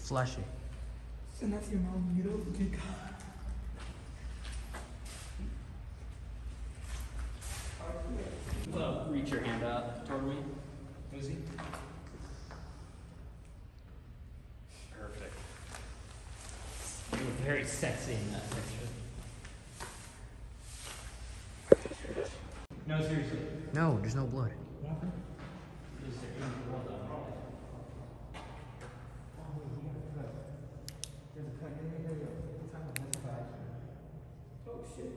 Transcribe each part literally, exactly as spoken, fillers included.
Flash it. Send that to your mom. You know, okay. Well, reach your hand out toward me. Uzi. Perfect. You look very sexy in that picture. No, seriously. No, there's no blood. Is there any blood on it? Oh shit.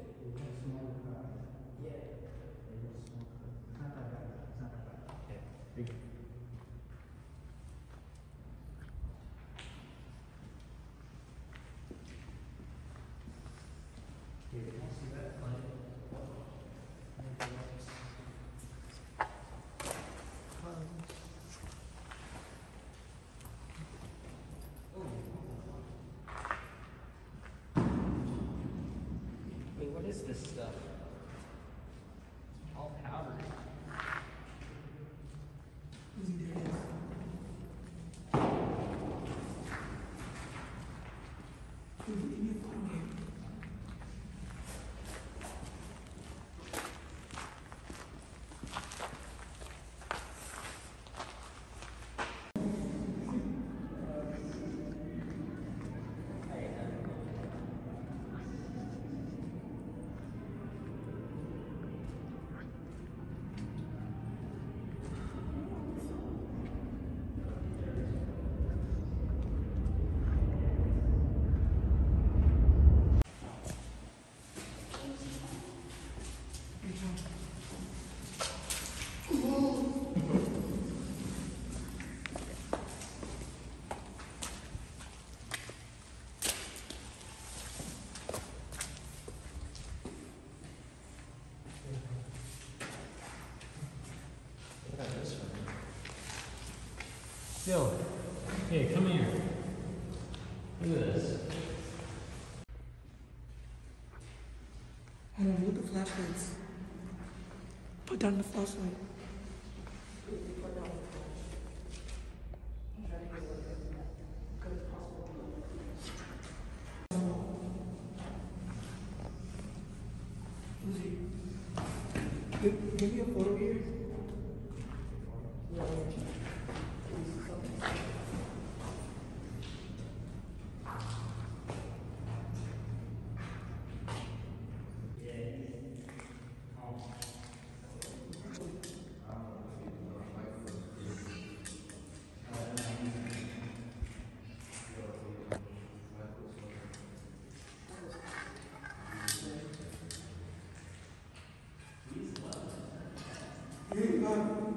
Wait, what is this stuff? All powdery. Uzi, there it is. Uzi, give me a phone game. Yo, hey, come here. Look at this. Hold on, look at the flashlights. Put down the flashlight. Uzi, give, give me a photo here. Here you go.